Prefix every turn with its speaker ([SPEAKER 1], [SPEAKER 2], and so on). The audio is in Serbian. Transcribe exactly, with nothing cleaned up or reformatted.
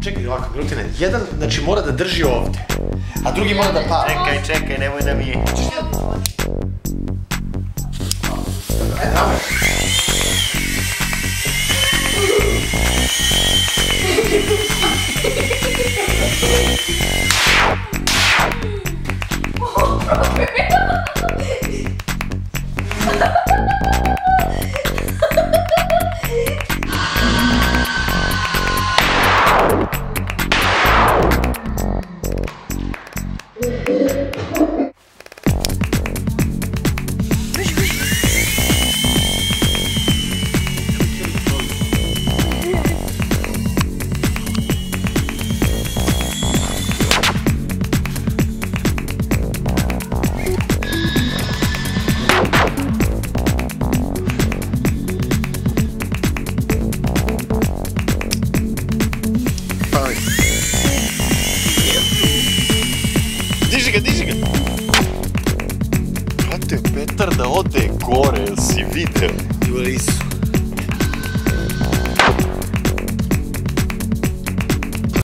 [SPEAKER 1] Čekaj, ovako, Milutine, jedan, znači, mora da drži ovde, a drugi mora da pali.
[SPEAKER 2] Čekaj, čekaj, nemoj da mi...
[SPEAKER 1] Ajde, dame.
[SPEAKER 2] Diži ga, diži ga! Brate, Petar da ode gore, jel si video?
[SPEAKER 1] U lisu.